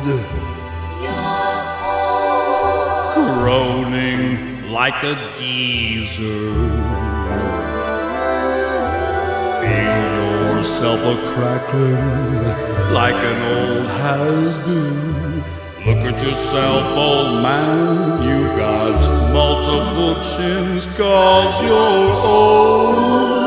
Groaning like a geezer. Feel yourself a-crackling like an old has-been. Look at yourself, old man, you've got multiple chins, 'cause you're old.